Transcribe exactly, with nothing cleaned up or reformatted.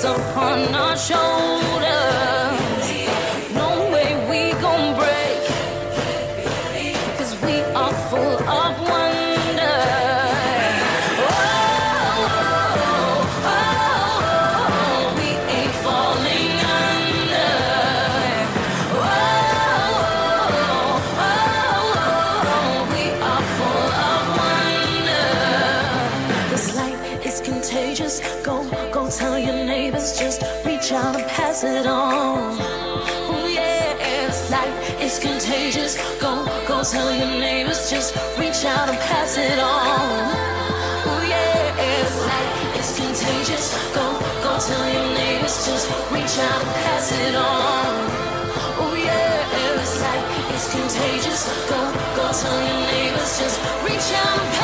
us upon our shoulders. No way we gon' break, 'cause we are full of wonder. Oh, oh, oh, we ain't falling under. Oh, oh, oh, we are full of wonder. This light is contagious. Go, go tell your neighbors. Just reach out and pass it on. Oh yeah, this light is contagious. Go, go tell your neighbors. Just reach out and pass it on. Oh yeah, this light is contagious. Go, go tell your neighbors. Just reach out and pass it on. Oh yeah, this light is contagious. Go, go tell your neighbors. Just reach out and pass it on.